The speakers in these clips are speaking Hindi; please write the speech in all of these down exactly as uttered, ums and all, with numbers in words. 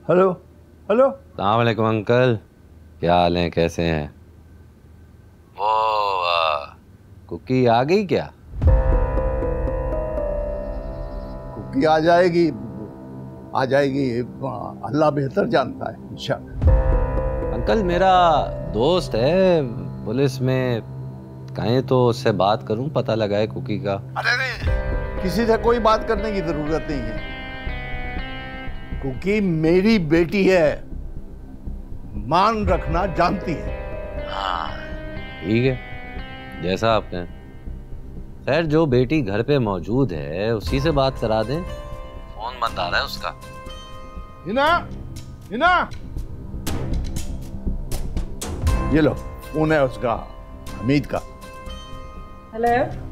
Hello hello. अस्सलाम वालेकुम अंकल, क्या हाल है, कैसे हैं? वो आ, कुकी आ गई क्या? कुकी आ जाएगी, आ जाएगी, अल्लाह बेहतर जानता है इंशाल्लाह। अंकल मेरा दोस्त है पुलिस में, कहें तो उससे बात करूं, पता लगाए कुकी का। अरे नहीं, किसी से कोई बात करने की जरूरत नहीं है। कुकी मेरी बेटी है, मान रखना जानती है। हाँ ठीक है, जैसा आपने। खैर जो बेटी घर पे मौजूद है उसी से बात करा दें, फोन बंद आ रहा है उसका। हिना, हिना, ये लो फोन है उसका, हमीद का। हेलो।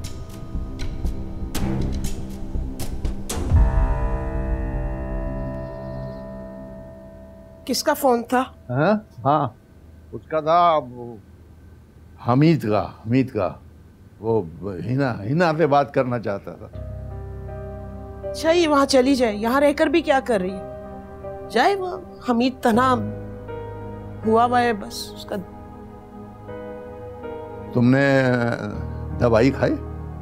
किसका फोन था? हाँ हाँ, उसका था, वो हमीद का, हमीद का। वो हिना हिना से बात करना चाहता था। चाहिए वहां चली जाए, यहाँ रहकर भी क्या कर रही है? जाए वो हमीद तना हुआ हुआ है बस उसका। तुमने दवाई खाई?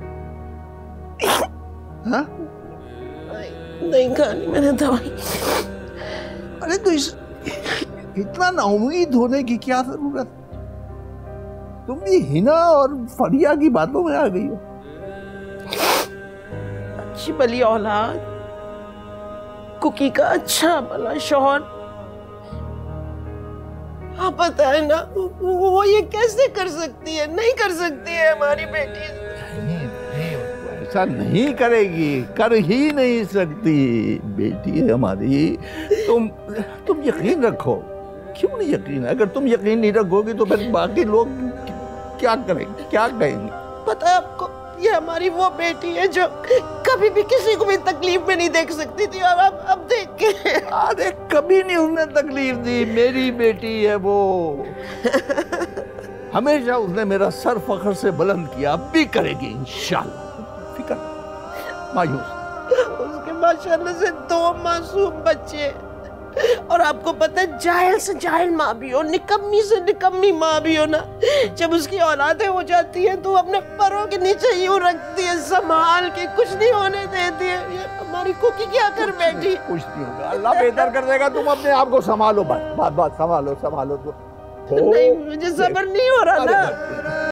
हाँ? नहीं खानी मैंने दवाई। अरे तो इस इतना नाउम्मीद होने की क्या जरूरत? तुम भी हिना और फरिया की बातों में आ गई हो। अच्छी भली औलाद, कुकी का अच्छा भला शौहर, आप पता है ना वो ये कैसे कर सकती है? नहीं कर सकती है हमारी बेटी। नहीं, नहीं, ऐसा नहीं करेगी, कर ही नहीं सकती। बेटी है हमारी, तुम तुम यकीन रखो। क्यों नहीं यकीन? अगर तुम यकीन नहीं रखोगी तो फिर बाकी लोग क्या करेंगे, क्या कहेंगे? पता है आपको, ये हमारी वो बेटी है जो कभी भी किसी को भी तकलीफ में नहीं देख सकती थी, और अब अब देख के। अरे कभी नहीं उसने तकलीफ दी, मेरी बेटी है वो। हमेशा उसने मेरा सर फख्र से बुलंद किया, अब भी करेगी इंशाल्लाह। फिक्र मायूस। उसके माशाल्लाह से दो मासूम बच्चे, और आपको पता है जाहिल से जाहिल माँ भी हो, निकम्मी से निकम्मी माँ भी हो ना, जब उसकी औलादें हो जाती हैं तो अपने पैरों के नीचे यूं रखती है, संभाल के, कुछ नहीं होने देती है। ये हमारी कुकी क्या कर बैठी? कुछ नहीं होगा, अल्लाह बेहतर कर देगा। तुम अपने आप को संभालो, बात बात बात संभालो, संभालो तो। नहीं, मुझे सब्र नहीं हो रहा ना।